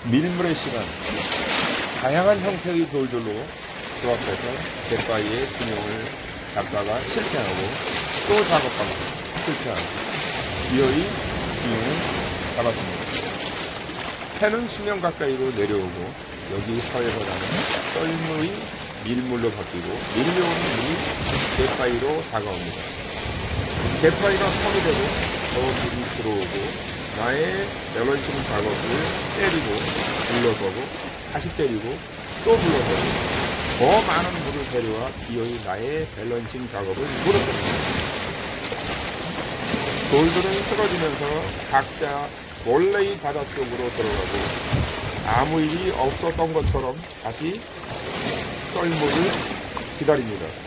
밀물의 시간, 다양한 형태의 돌들로 조합해서 갯바위의 균형을 잡다가 실패하고 또 작업하고 실패하고 기어이 균형을 잡았습니다. 해는 수면 가까이로 내려오고 여기 서해서 나는 썰물이 밀물로 바뀌고 밀려오는 물이 갯바위로 다가옵니다. 갯바위가 섬이 되고 더 물이 들어오고 나의 밸런싱 작업을 때리고 물러서고 다시 때리고 또 물러서고 더 많은 물을 데려와 기어이 나의 밸런싱 작업을 물어줍니다. 돌들은 쓰러지면서 각자 원래의 바닷속으로 들어가고 아무 일이 없었던 것처럼 다시 썰물을 기다립니다.